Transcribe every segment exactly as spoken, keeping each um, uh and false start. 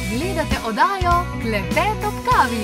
Gledate oddajo Klepet ob kavi.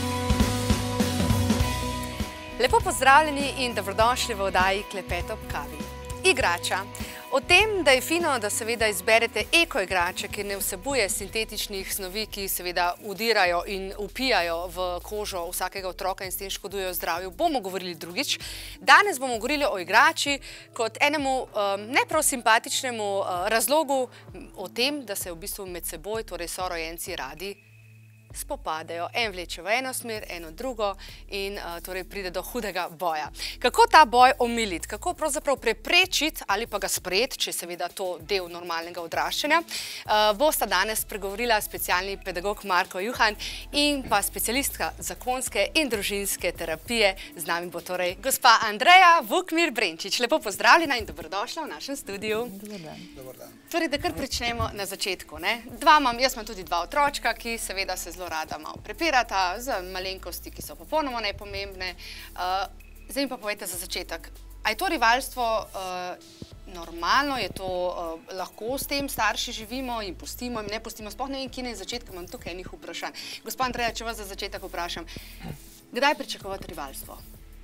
Lepo pozdravljeni in dobrodošli v oddaji Klepet ob kavi. Igrača. O tem, da je fino, da seveda izberete eko igrače, ki ne vsebuje sintetičnih snovi, ki seveda udirajo in upijajo v kožo vsakega otroka in s tem škodujejo zdravju, bomo govorili drugič. Danes bomo govorili o igrači kot enemu um, ne prav simpatičnemu uh, razlogu o tem, da se v bistvu med seboj, torej sorojenci, radi spopadajo. En vleče v eno smer, eno drugo in uh, torej pride do hudega boja. Kako ta boj omiliti? Kako pravzaprav preprečiti ali pa ga sprejeti, če je seveda to del normalnega odraščanja? Uh, bosta danes pregovorila specialni pedagog Marko Juhan in pa specialistka zakonske in družinske terapije. Z nami bo torej gospa Andreja Vukmir Brenčič. Lepo pozdravljena in dobrodošla v našem studiu. Dobar dan. Dobar dan. Torej, da kar pričnemo na začetku. Ne? Dva imam, jaz imam tudi dva otročka, ki seveda se zelo rada malo prepirata za malenkosti, ki so popolnoma nepomembne. Uh, zdaj mi pa povejte za začetek, a je to rivalstvo uh, normalno, je to uh, lahko s tem starši živimo in pustimo in ne pustimo, sploh ne vem, kje ne začetka, imam tukaj enih vprašanj. Gospa Andreja, če vas za začetek vprašam, kdaj pričakovati rivalstvo?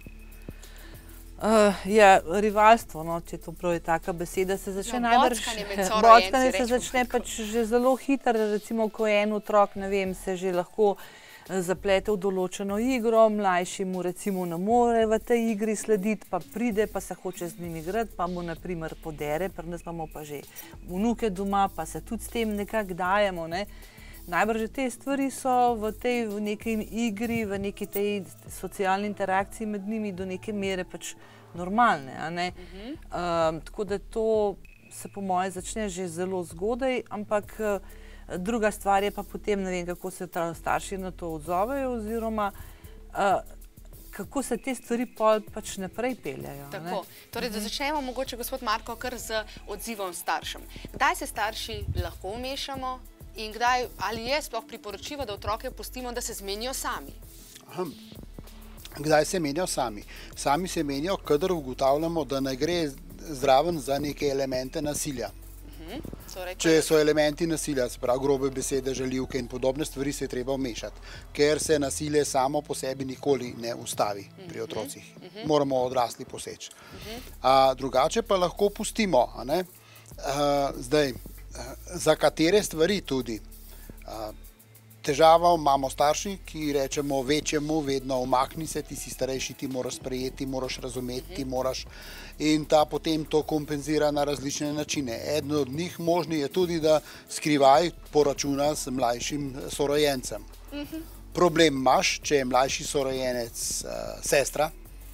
Uh, ja, rivalstvo, no, če to prav je taka beseda, se začne no, najbrž... Bockanje med sorojenci, Bockanje se začne pač že zelo hitro, recimo, ko en otrok, ne vem, se že lahko zaplete v določeno igro, mlajši mu recimo ne more v tej igri slediti, pa pride, pa se hoče z njim igrati, pa mu na primer podere, pri nas imamo pa že vnuke doma, pa se tudi s tem nekako dajemo, ne. Najbrž te stvari so v tej v neki igri, v neki tej socialni interakciji med njimi do neke mere pač normalne, a ne. Uh-huh. um, tako da to se po moje začne že zelo zgodaj, ampak uh, druga stvar je pa potem, ne vem, kako se starši na to odzovejo oziroma uh, kako se te stvari pol pač naprej peljajo. Tako, torej da začnemo mogoče, gospod Marko, kar z odzivom staršem. Kdaj se starši lahko vmešamo in kdaj, ali je sploh priporočljivo, da otroke pustimo, da se zmenijo sami? Aha. Kdaj se menijo sami? Sami se menijo, kadar ugotavljamo, da ne gre zraven za neke elemente nasilja. Uh-huh. Torej, Če so elementi nasilja, se pravi grobe besede, žaljivke in podobne stvari, se je treba vmešati, ker se nasilje samo po sebi nikoli ne ustavi pri otrocih. Uh-huh. Moramo odrasli poseči. Uh-huh. A, drugače pa lahko pustimo, a ne? A, zdaj, za katere stvari tudi. A, težavo imamo starši, ki rečemo večjemu vedno umakni se, ti si starejši, ti moraš sprejeti, moraš razumeti, ti moraš in ta potem to kompenzira na različne načine. Eden od njih možni je tudi, da skrivaj poračuna s mlajšim sorojencem. Problem imaš, če je mlajši sorojenec uh, sestra,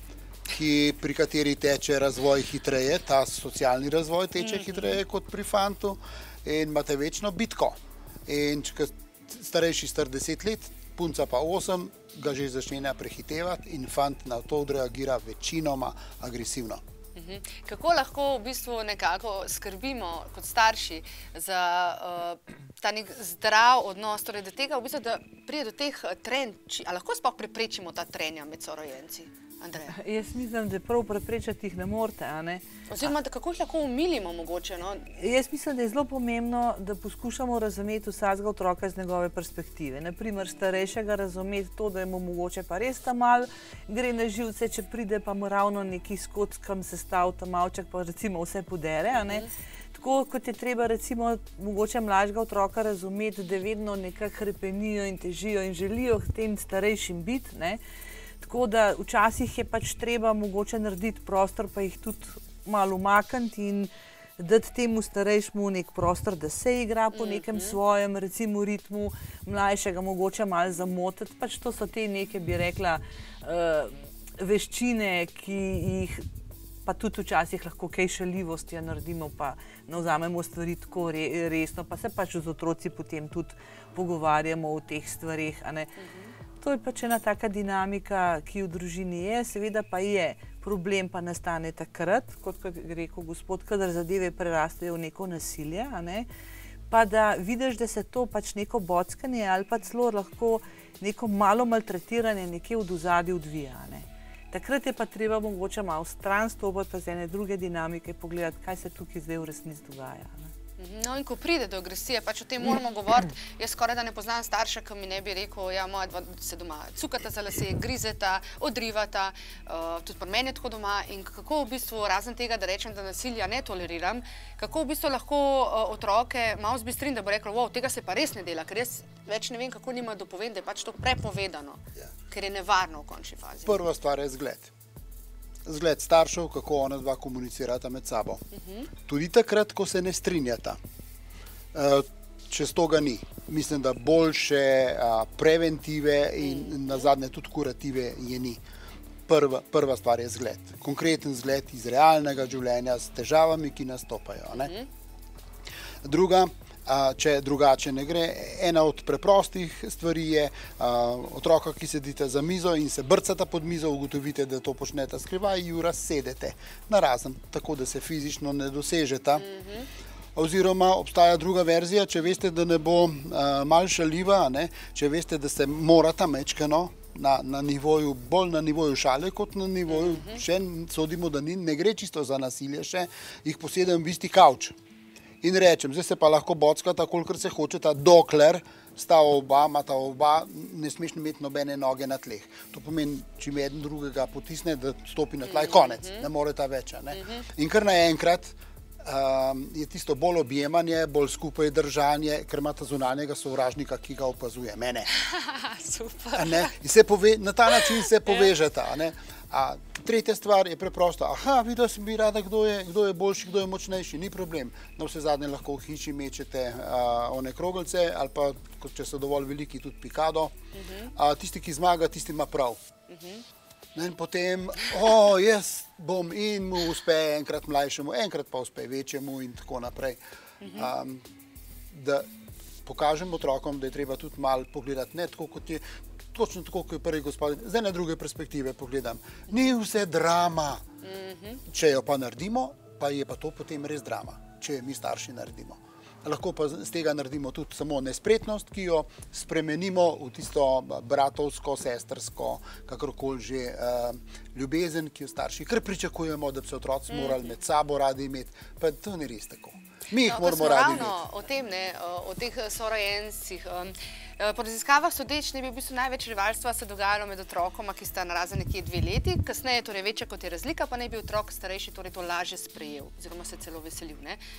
ki, pri kateri teče razvoj hitreje, ta socialni razvoj teče hitreje kot pri fantu in imate večno bitko. In če starejši star deset let, punca pa osem, ga že začne prehitevati in fant na to odreagira večinoma agresivno. Kako lahko v bistvu nekako skrbimo kot starši za uh, ta nek zdrav odnos, torej do tega, v bistvu, da pride do teh trenj, a lahko sploh preprečimo ta trenja med sorojenci? Andreja. Jaz mislim, da prav preprečati jih ne morete, a ne? Oziroma, da kako jih lahko umilimo mogoče, no? Jaz mislim, da je zelo pomembno, da poskušamo razumeti vsakega otroka iz njegove perspektive. Naprimer, starejšega razumeti to, da je mu mogoče pa res ta mal, gre na živce, če pride pa mu ravno neki skockam sestav, ta malček pa recimo vse podere, a ne? Tako kot je treba recimo mogoče mlajšega otroka razumeti, da vedno nekako hrepenijo in težijo in želijo tem starejšim biti, ne? Tako da včasih je pač treba mogoče narediti prostor, pa jih tudi malo umakniti in dati temu starejšemu nek prostor, da se igra po nekem svojem, recimo ritmu, mlajšega mogoče malo zamotiti. Pač to so te neke, bi rekla, uh, veščine, ki jih pa tudi včasih lahko kaj šaljivosti naredimo, pa ne vzamemo stvari tako re, resno, pa se pač z otroci potem tudi pogovarjamo o teh stvareh, a ne. To je pač ena taka dinamika, ki v družini je, seveda pa je. Problem pa nastane takrat, kot je rekel gospod, kadar zadeve prerastejo v neko nasilje, a ne? Pa da vidiš, da se to pač neko bockanje ali pa celo lahko neko malo maltretiranje nekje v ozadju odvija, a ne? Takrat je pa treba mogoče malo stran stopiti pa z ene druge dinamike pogledati, kaj se tukaj zdaj v resnici dogaja, ne? No in ko pride do agresije, pač o tem moramo govoriti. Jaz skoraj da ne poznam starša, ki mi ne bi rekel, ja, moja dva se doma cukata za lase, grizeta, odrivata, tudi pri meni je tako doma in kako v bistvu, razen tega, da rečem, da nasilja ne toleriram, kako v bistvu lahko otroke malo zbistrim, da bo reklo, wow, tega se pa res ne dela, ker jaz več ne vem, kako nima dopovedi, da je pač to prepovedano, ker je nevarno v končni fazi. Prva stvar je zgled. Zgled staršev, kako ona dva komunicirata med sabo. Tudi takrat, ko se ne strinjata. Čez toga ni. Mislim, da boljše preventive in nazadnje tudi kurative je ni. Prva, prva stvar je zgled. Konkreten zgled iz realnega življenja s težavami, ki nastopajo. Ne? Druga, če drugače ne gre, ena od preprostih stvari je otroka, ki sedite za mizo in se brcata pod mizo, ugotovite, da to počnete skrivaj, ju razsedete narazen, tako da se fizično ne dosežeta. Oziroma obstaja druga verzija, če veste, da ne bo malo šaljiva, če veste, da se morata mečkano na nivoju, bolj na nivoju šale, kot na nivoju, še sodimo, da ne gre čisto za nasilje še, jih posedem v isti kavč. In rečem, zdaj se pa lahko bockata, kolikor se hočeta, dokler sta oba, imata oba, ne smeš imeti nobene noge na tleh. To pomeni, če mi eden drugega potisne, da stopi na tla, je konec, ne moreta več. In kar naenkrat je tisto bolj objemanje, bolj skupaj držanje, ker imata zunanjega sovražnika, ki ga opazuje, mene. Super. In na ta način se povežeta. Tretja stvar je preprosto, aha, videla sem bi rada, kdo je boljši, kdo je močnejši, ni problem. Na vse zadnje lahko v hiši mečete one krogelce ali pa, če so dovolj veliki, tudi pikado. Tisti, ki zmaga, tisti ima prav. In potem, o, jaz bom in mu uspe enkrat mlajšemu, enkrat pa uspe večjemu in tako naprej. Da pokažem otrokom, da je treba tudi malo pogledati, ne tako kot je, točno tako, kot je prvi gospodin, zdaj na druge perspektive pogledam. Ni vse drama. Če jo pa naredimo, pa je pa to potem res drama, če mi starši naredimo. Lahko pa z tega naredimo tudi samo nespretnost, ki jo spremenimo v tisto bratovsko, sestrsko, kakorkoli že ljubezen, ki jo starši kar pričakujemo, da bi se otroci morali med sabo radi imeti, pa to ni res tako. Mi jih moramo radi imeti. Ravno o tem, o teh sorojencih. Po raziskavah sodeč ne bi v bistvu največ rivalstva se dogajalo med otrokoma, ki sta narazen nekje dve leti, kasneje torej večja kot je razlika, pa ne bi otrok starejši torej to lažje sprejel, oziroma se celo veselil.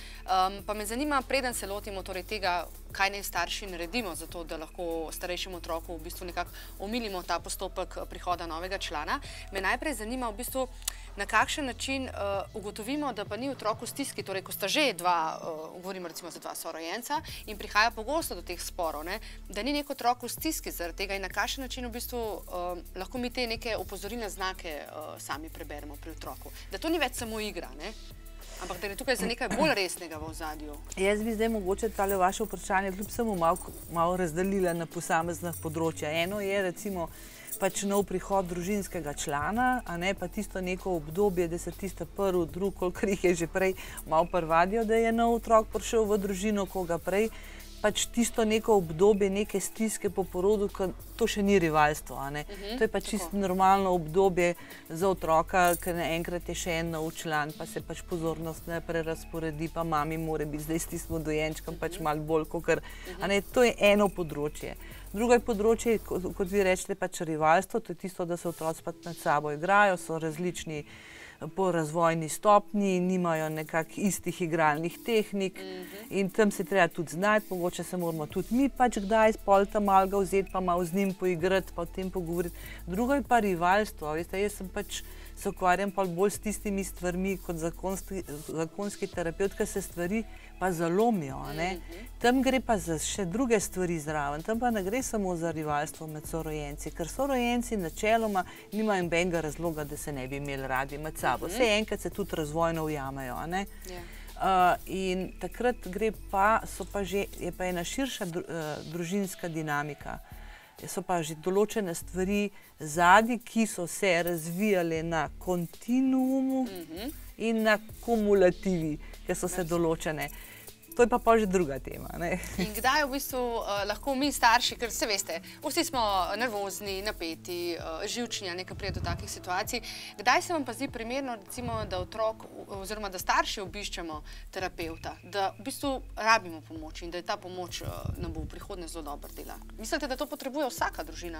Pa me zanima, preden se lotimo torej tega, kaj naj starši naredimo, zato da lahko starejšemu otroku v bistvu nekako omilimo ta postopek prihoda novega člana, me najprej zanima v bistvu, na kakšen način ugotovimo, da pa ni otrok v stiski, torej ko sta že dva, govorimo recimo za dva sorojenca in prihaja pogosto do teh sporov, da ni nek otrok v stiski zaradi tega in na kakšen način v bistvu lahko mi te neke opozorilne znake sami preberemo pri otroku. Da to ni več samo igra, ampak da je tukaj za nekaj bolj resnega v ozadju. Jaz bi zdaj mogoče tale vaše vprašanje kljub samo malo razdelila na posamezna področja. Eno je recimo pač nov prihod družinskega člana, a ne pa tisto neko obdobje, da se tisto prvi, drug, kolikor jih je že prej malo prvadijo, da je nov otrok prišel v družino, koga prej, pač tisto neko obdobje, neke stiske po porodu, to še ni rivalstvo, a ne. To je pač čisto normalno obdobje za otroka, ker naenkrat je še en nov član, pa se pač pozornost ne prerazporedi, pa mami mora biti zdaj s tistim dojenčkom pač malo bolj kakor, a ne, to je eno področje. Drugo področje, kot vi rečete, pač rivalstvo, to je tisto, da se otroci pač med sabo igrajo, so različni po razvojni stopnji, nimajo nekak istih igralnih tehnik in tam se treba tudi znati, mogoče se moramo tudi mi pač kdaj spolta malo ga vzeti, pa malo z njim poigrati, pa o tem pogovoriti. Drugo je pa rivalstvo, veste, jaz sem pač se ukvarjam pa bolj s tistimi stvarmi kot zakonski terapeut, ker se stvari pa zalomijo, ne. Tam gre pa za še druge stvari zraven, tam pa ne gre samo za rivalstvo med sorojenci, ker sorojenci načeloma nimajo nobenega razloga, da se ne bi imeli radi med sabo. Vse enkrat se tudi razvojno ujamejo, a ne. In takrat gre pa, so pa že, je pa ena širša družinska dinamika. So pa že določene stvari zadnji, ki so se razvijale na kontinuumu in na kumulativi, ki so se določene. To je pa pa že druga tema. Ne? In kdaj v bistvu uh, lahko mi starši, ker se veste, vsi smo nervozni, napeti, uh, živčni, nekaj prije do takih situacij, kdaj se vam pa zdi primerno, recimo, da otrok oziroma da starši obiščemo terapevta, da v bistvu rabimo pomoč in da je ta pomoč uh, nam bo v prihodnje zelo dobro dela? Mislite, da to potrebuje vsaka družina?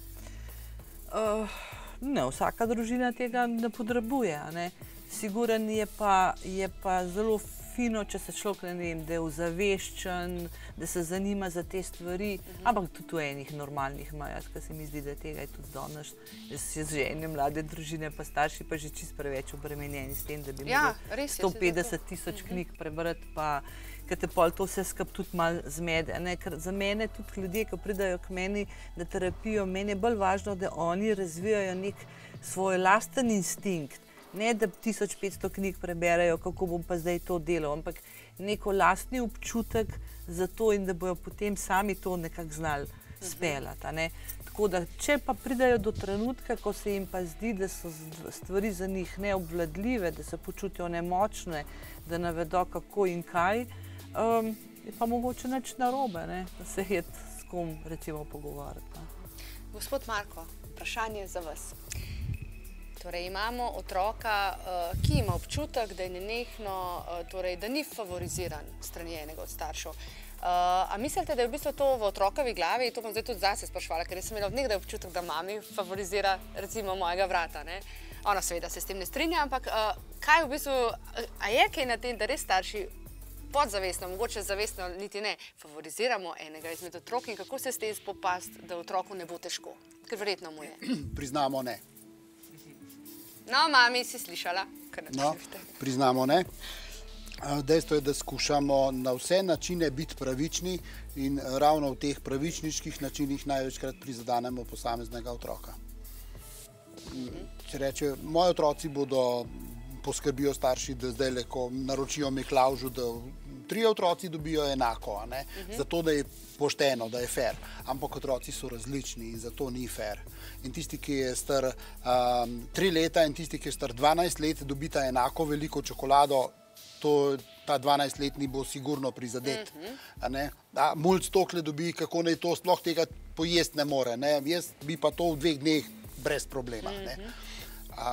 Uh, ne, vsaka družina tega ne potrebuje. Ne? Siguren je pa, je pa zelo fino, če se človek, ne vem, da je ozaveščen, da se zanima za te stvari, uh-huh. ampak tudi v enih normalnih majah, ker se mi zdi, da tega je tudi danes. Jaz se žene, mlade družine, pa starši pa že čisto preveč obremenjeni s tem, da bi ja, mogli sto petdeset tisoč knjig prebrati, pa ker te pol to vse skup tudi malo zmede. Ne? Ker za mene tudi ljudje, ki pridajo k meni na terapijo, meni je bolj važno, da oni razvijajo nek svoj lasten instinkt. Ne, da tisoč petsto knjig preberejo, kako bom pa zdaj to delal, ampak neko lastni občutek za to in da bojo potem sami to nekako znali speljati. Ne? Tako da, če pa pridajo do trenutka, ko se jim pa zdi, da so stvari za njih neobvladljive, da se počutijo nemočne, da ne vedo kako in kaj, um, je pa mogoče nič narobe, ne? Da se je s kom recimo pogovarjati. Gospod Marko, vprašanje za vas. Torej, imamo otroka, uh, ki ima občutek, da je nenehno, uh, torej, da ni favoriziran strani enega od staršev. Uh, a mislite, da je v bistvu to v otrokovi glavi, to bom zdaj tudi zase spraševala, ker sem imela od nekdaj občutek, da mami favorizira recimo mojega brata, ne? Ona seveda se s tem ne strinja, ampak uh, kaj v bistvu, a je kaj na tem, da res starši podzavestno, mogoče zavestno, niti ne, favoriziramo enega izmed otrok in kako se s tem spopasti, da otroku ne bo težko? Ker verjetno mu je. Priznamo ne. No, mami, si slišala? No, priznamo ne. Dejstvo je, da skušamo na vse načine biti pravični in ravno v teh pravičniških načinih največkrat prizadanemo posameznega otroka. Če reče, moji otroci bodo poskrbijo starši, da zdaj, ko naročijo Miklavžu, da tri otroci dobijo enako, ne? Uh-huh. Zato, da je pošteno, da je fair. Ampak otroci so različni in zato ni fair. In tisti, ki je star um, tri leta in tisti, ki je star dvanajst let, dobita enako veliko čokolado, to, ta dvanajstletni bo sigurno prizadet. Uh-huh. Ne? A mulc tokle dobi, kako naj to sploh tega pojesti ne more. Ne? Jaz bi pa to v dveh dneh brez problema. Uh-huh. Ne? A,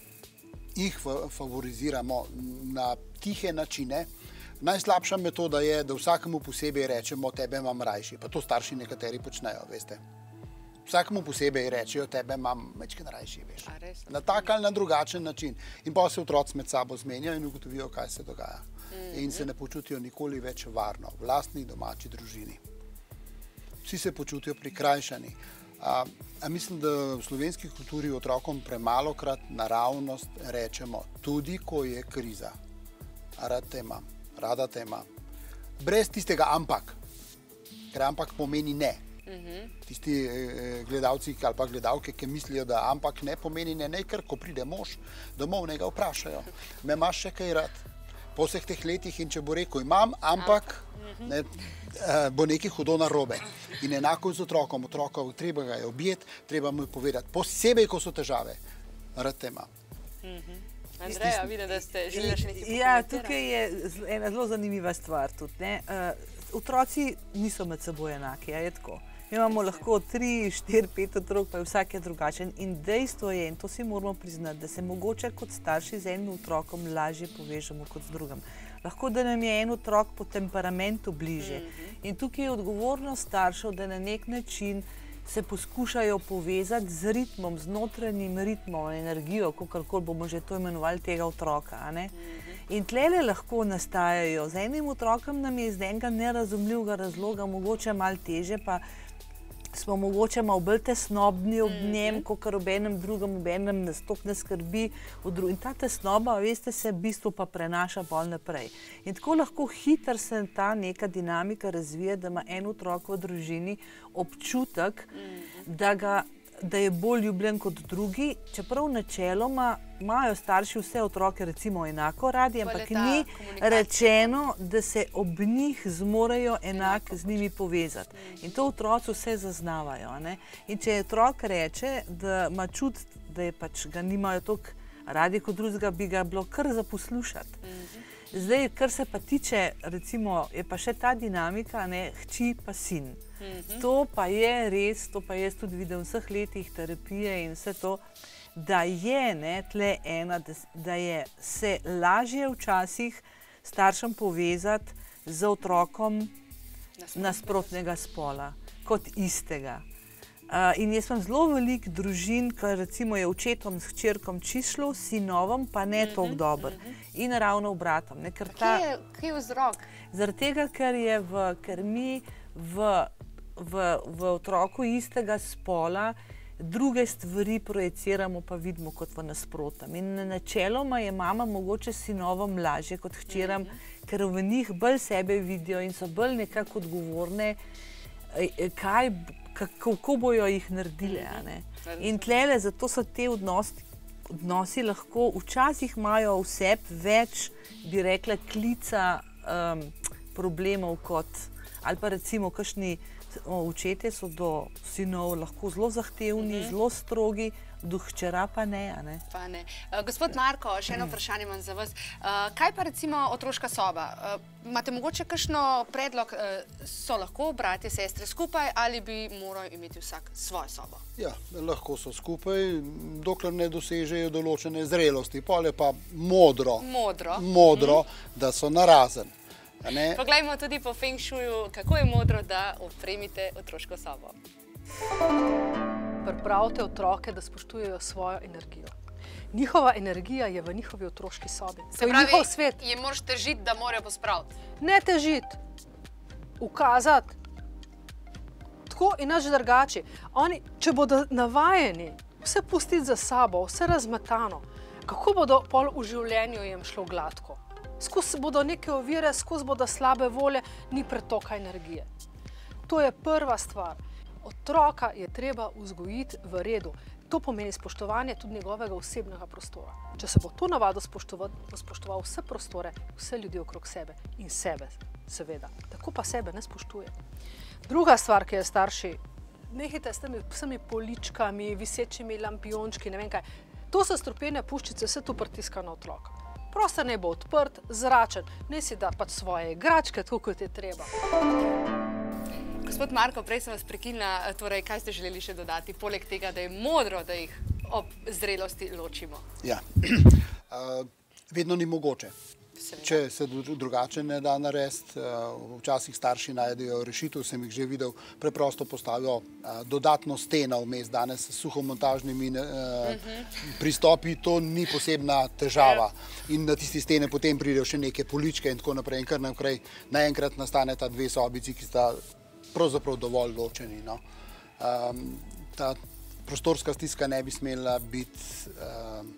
jih favoriziramo na tihe načine. Najslabša metoda je, da vsakemu posebej rečemo, tebe imam rajši. Pa to starši nekateri počnejo, veste. Vsakemu posebej rečejo, tebe imam majčkeno rajši, veš. Na tak ali na drugačen način. In pa se otroci med sabo zmenijo in ugotovijo, kaj se dogaja. Mm-hmm. In se ne počutijo nikoli več varno v lastni domači družini. Vsi se počutijo prikrajšani. A, a mislim, da v slovenski kulturi otrokom premalokrat naravnost rečemo, tudi ko je kriza. A rad te imam, rada te imam. Brez tistega ampak, ker ampak pomeni ne. Mm-hmm. Tisti eh, gledalci ali pa gledalke, ki mislijo, da ampak ne pomeni ne, ne, ker ko pride mož domov, ne ga vprašajo. Me imaš še kaj rad? Po vseh teh letih in če bo rekel, imam, ampak ne, eh, bo nekaj hudo narobe. In enako z otrokom. Otroka treba ga je objeti, treba mu je povedati, posebej, ko so težave, rad te imam. Mm-hmm. Andreja, vidim, da ste želeli še nekaj pokomentirati. Ja, tukaj je ena zelo zanimiva stvar tudi. Ne? Uh, otroci niso med seboj enaki, a je tako. Mi imamo lahko tri, štiri, pet otrok, pa je vsak je drugačen. In dejstvo je, in to si moramo priznati, da se mogoče kot starši z enim otrokom lažje povežemo kot z drugim. Lahko, da nam je en otrok po temperamentu bliže. Mm-hmm. In tukaj je odgovornost staršev, da na nek način se poskušajo povezati z ritmom, z notranjim ritmom, energijo, kakorkoli bomo že to imenovali tega otroka. A ne? Mm-hmm. In tlele lahko nastajajo. Z enim otrokom nam je iz enega nerazumljivega razloga mogoče malo teže, pa smo mogoče malo bolj tesnobni ob njem, mm-hmm. kakor ob enem drugem, ob enem nas toliko ne skrbi. In ta tesnoba, veste, se v bistvu pa prenaša bolj naprej. In tako lahko hitro se ta neka dinamika razvije, da ima en otrok v družini občutek, mm-hmm. da ga da je bolj ljubljen kot drugi, čeprav načeloma imajo starši vse otroke recimo enako radi, ampak ni rečeno, da se ob njih zmorejo enako z njimi povezati. In to otroci vse zaznavajo. Ne? In če otrok reče, da ima čut, da je pač ga nimajo toliko radi kot drugega, bi ga bilo kar za poslušati. Zdaj, kar se pa tiče, recimo, je pa še ta dinamika, ne, hči pa sin. Mm-hmm. To pa je res, to pa jaz tudi vidim v vseh letih terapije in vse to, da je ne, tle ena, da, da je se lažje včasih staršem povezati z otrokom nasprotnega spola, kot istega. Uh, in jaz imam zelo veliko družin, ki recimo je očetom s hčerkom čišlo, sinovom pa ne mm-hmm, toliko dobro. Mm-hmm. In ravno obratom. Ne, ker ta, kje, je, kje je vzrok? Zaradi tega, ker, je v, ker mi v, v, v otroku istega spola druge stvari projeciramo pa vidimo kot v nasprotnem. In načeloma je mama mogoče sinovom lažje kot hčeram, mm-hmm. ker v njih bolj sebe vidijo in so bolj nekako odgovorne, kaj kako bojo jih naredile. A ne? In tlele, zato so te odnosi, odnosi lahko, včasih imajo vseb več, bi rekla, klica um, problemov kot, ali pa recimo kakšni očetje so do sinov lahko zelo zahtevni, mm-hmm. zelo strogi, do hčera pa ne. A ne? Pa ne. Uh, gospod Marko, še eno vprašanje imam za vas. Uh, kaj pa recimo otroška soba? Uh, imate mogoče kakšno predlog, uh, so lahko bratje, sestre skupaj ali bi moral imeti vsak svojo sobo? Ja, lahko so skupaj, dokler ne dosežejo določene zrelosti. Pol je pa modro, modro, modro mm-hmm. da so narazen. Poglejmo tudi po feng shuju, kako je modro, da opremite otroško sobo. Pripravite otroke, da spoštujejo svojo energijo. Njihova energija je v njihovi otroški sobi. Se pravi, njihov svet. Je moraš težiti, da morajo pospraviti? Ne težiti, ukazati. Tako in naš drugači. Oni, če bodo navajeni vse pustiti za sabo, vse razmetano, kako bodo pol v življenju jim šlo gladko? Skozi bodo neke ovire, skozi bodo slabe volje, ni pretoka energije. To je prva stvar. Otroka je treba vzgojiti v redu. To pomeni spoštovanje tudi njegovega osebnega prostora. Če se bo to navadil spoštovati, bo spoštoval vse prostore, vse ljudi okrog sebe in sebe, seveda. Tako pa sebe ne spoštuje. Druga stvar, ki je starši, nehajte s temi vsemi poličkami, visečimi lampiončki, ne vem kaj. To so strupene puščice, vse to pritiska na otroka. Prostor naj bo odprt, zračen, ne si da pač svoje igračke, tako kot je treba. Gospod Marko, prej sem vas prekinila, torej, kaj ste želeli še dodati, poleg tega, da je modro, da jih ob zrelosti ločimo? Ja, uh, vedno ni mogoče. Seveda. Če se drugače ne da narediti, uh, včasih starši najdejo rešitev, sem jih že videl, preprosto postavijo uh, dodatno steno vmes, danes s suhomontažnimi uh, uh-huh. pristopi, to ni posebna težava. Yeah. In na tisti stene potem pridejo še neke poličke in tako naprej, in kar naprej naenkrat nastane ta dve sobici, ki sta pravzaprav dovolj ločeni. No. Um, ta prostorska stiska ne bi smela biti um,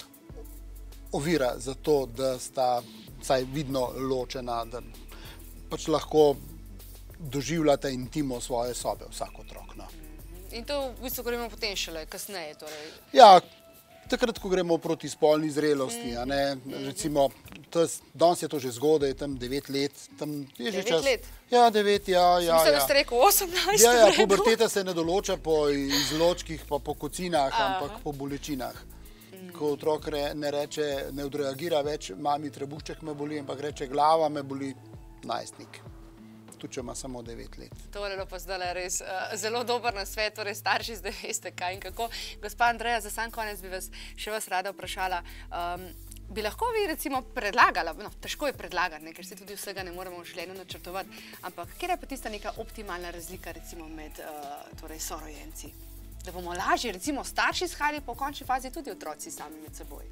ovira za to, da sta vsaj vidno ločena, da pač lahko doživljate intimo svoje sobe, vsak otrok. No. In to v bistvu gremo potem šele kasneje? Torej. Ja, takrat, ko gremo proti spolni zrelosti. A ne, recimo, danes je to že zgodaj, tam devet let. Tam je že čas. Devet let? Ja, devet, ja. ja Mislim, ja. da ste rekel osemnajst. Ja, ja, puberteta se ne določa po izločkih, pa po kocinah, Aha. ampak po bolečinah. Ko otrok re, ne reče, ne odreagira več, mami trebušček me boli, ampak reče glava me boli, najstnik. Tudi če ima samo devet let. To je pa zdaj res uh, zelo dober nasvet, torej starši zdaj veste kaj in kako. Gospa Andreja, za sam konec bi vas še vas rada vprašala, um, bi lahko vi recimo predlagala, no, težko je predlagati, ne, ker si tudi vsega ne moremo v življenju načrtovati, ampak kjer je pa tista neka optimalna razlika recimo med uh, torej sorojenci? Da bomo lažje recimo starši shajali, po končni fazi tudi otroci sami med seboj.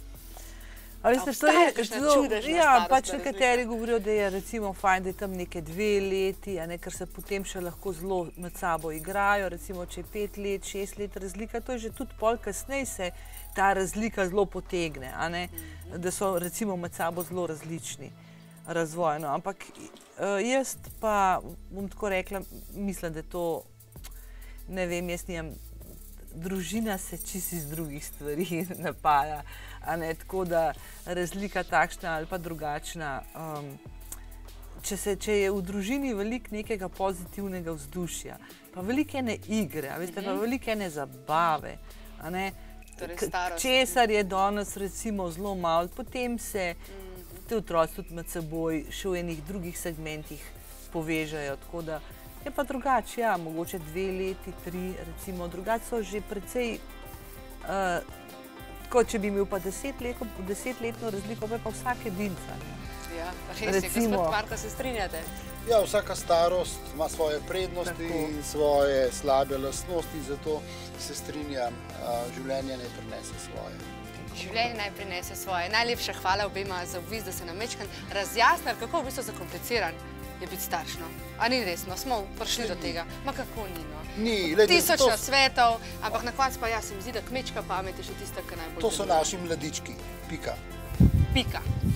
A veste, to je zelo, ja, pač nekateri govorijo, da je recimo fajn, da je tam neke dve leti, a ne, ker se potem še lahko zelo med sabo igrajo, recimo, če je pet let, šest let razlika, to je že tudi pol kasneje se ta razlika zelo potegne, a ne, da so recimo med sabo zelo različni razvojno, ampak jaz pa, bom tako rekla, mislim, da to, ne vem, jaz nijem, družina se čisto iz drugih stvari napaja, a ne, tako da razlika takšna ali pa drugačna. Um, če, se, če je v družini veliko nekega pozitivnega vzdušja, pa veliko ene igre, a veste, pa veliko ene zabave, a ne, torej starost. Česar je danes recimo zelo malo, potem se te otroci tudi med seboj še v enih drugih segmentih povežejo, tako da je pa drugače, ja, mogoče dve leti, tri, recimo, drugače so že precej, uh, kot če bi imel pa desetletno, desetletno razliko, pa je pa vsak edinca. Ja, res je, gospod Marko, se strinjate? Ja, vsaka starost ima svoje prednosti in svoje slabe lastnosti, zato se strinjam, življenje naj prinese svoje. Življenje naj prinese svoje. Najlepša hvala obema za obvis, da se nam večkrat razjasnili, kako v bistvu zakompliciran je biti starš, no. A ni resno, smo prišli do tega. Ma kako ni, no. Ni, glede, Tisoč to, nasvetov, ampak na koncu pa ja, se mi zdi, da kmečka pamet je še tista, ki najbolj to so deluje. naši mladički. Pika. Pika.